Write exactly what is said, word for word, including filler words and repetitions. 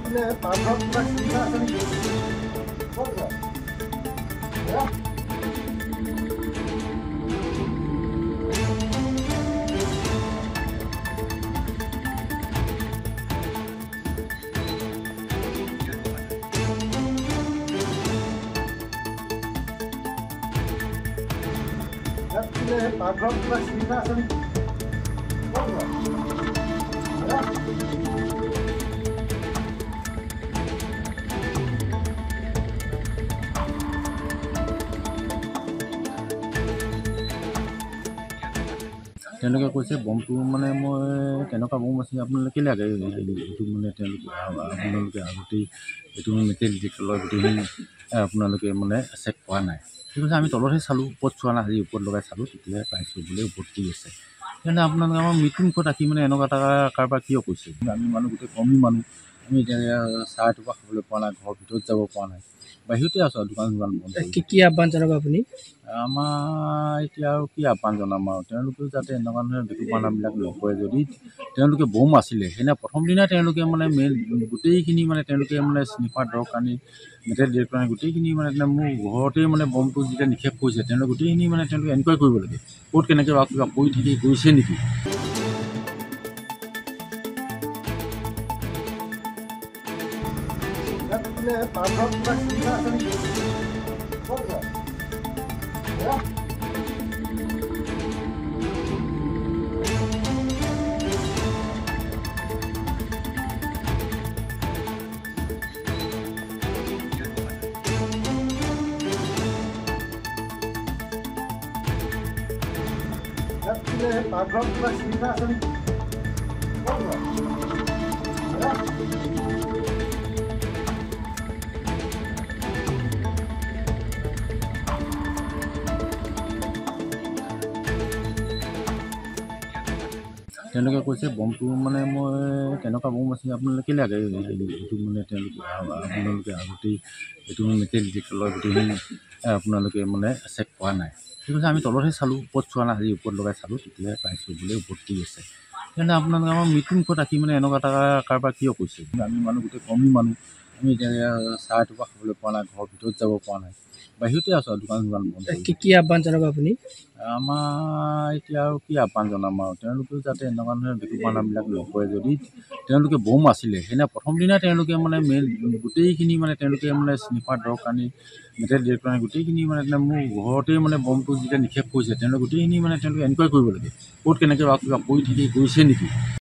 পাকঘৰ কিবা চিন্তা আছে নেকি? তেওঁলোকে কৈছে বমটো মানে মই কেনেকুৱা বম আছে আপোনালোকে কেলৈ আগে এইটো মানে তেওঁলোকে আপোনালোকে আগতেই এইটো মেটেৰিয়েল ডিটেক্টৰ গোটেইখিনি আপোনালোকে মানে চেক কৰা নাই। ঠিক আছে, আমি তলতহে চালোঁ, ওপৰত চোৱা নাই। আজি ওপৰত লগাই চালোঁ, তেতিয়াহে পাইছোঁ বোলে ওপৰত কি আছে। সেইকাৰণে আপোনালোকে আমাৰ মৃত্যুমুখত ৰাখি মানে এনেকুৱা এটা কাৰোবাৰ কিয় কৈছে? আমি মানুহ গোটেই কমি মানুহ, আমি এতিয়া চাহ এটুপা খাবলৈ পোৱা নাই, ঘৰৰ ভিতৰত যাব পৰা নাই, বাহিৰতে আছোঁ আৰু দোকান দোকান বন্ধ। কি কি আহ্বান জনাব আপুনি? আমাৰ এতিয়া আৰু কি আহ্বান জনাম আৰু, তেওঁলোকেও যাতে এনেকুৱা ধৰণৰ বিকু বানাবিলাক নকৰে। যদি তেওঁলোকে বম আছিলে সেইদিনা প্ৰথম দিনাই তেওঁলোকে মানে মেইন গোটেইখিনি মানে তেওঁলোকে মানে স্নিপাৰ দৰৱ আনি মেটেৰিয়েল ডিটেক্টৰ আনি গোটেইখিনি মানে মোৰ ঘৰতেই মানে বমটো যেতিয়া নিক্ষেপ কৰিছে, তেওঁলোকে গোটেইখিনি মানে তেওঁলোকে এনকুৱাৰী কৰিব লাগে, ক'ত কেনেকৈ কিবা কৰি থাকি গৈছে নেকি। পাকঘৰ কিবা চিন্তা আছে নেকি? পাকঘৰ কিবা চিন্তা আছে নেকি? তেওঁলোকে কৈছে বমটো মানে মই কেনেকুৱা বম আছে আপোনালোকে কেলৈ আগে এইটো মানে তেওঁলোকে আপোনালোকে আগতেই এইটো মেটেৰিয়েল ডিটেক্টৰ গোটেইখিনি আপোনালোকে মানে চেক কৰা নাই। ঠিক আছে, আমি তলতহে চালোঁ, ওপৰত চোৱা নাই। আজি ওপৰত লগাই চালোঁ, তেতিয়াহে পাইছোঁ বোলে ওপৰত কি আছে। সেইকাৰণে আপোনালোকে আমাৰ মৃত্যুমুখত ৰাখি মানে এনেকুৱা এটা কাৰোবাৰ কিয় কৈছে? আমি মানুহ গোটেই কমি মানুহ, আমি এতিয়া চাহ এটুপা খাবলৈ পোৱা নাই, ঘৰৰ ভিতৰত যাব পৰা নাই, বাহিৰতে আছোঁ আৰু দোকান দোকান বন্ধ। কি কি আহ্বান জনাব আপুনি? আমাৰ এতিয়া আৰু কি আহ্বান জনাম আৰু, তেওঁলোকেও যাতে এনেকুৱা ধৰণৰ বিকু বানাবিলাক নকৰে। যদি তেওঁলোকে বম আছিলে সেইদিনা প্ৰথম দিনাই তেওঁলোকে মানে মেইন গোটেইখিনি মানে তেওঁলোকে মানে স্নিপাৰ দৰৱ আনি মেটেৰিয়েল ডিটেক্টৰ আনি গোটেইখিনি মানে মোৰ ঘৰতেই মানে বমটো যেতিয়া নিক্ষেপ কৰিছে, তেওঁলোকে গোটেইখিনি মানে তেওঁলোকে এনকুৱাৰী কৰিব লাগে, ক'ত কেনেকৈ কিবা কৰি থাকি গৈছে নেকি।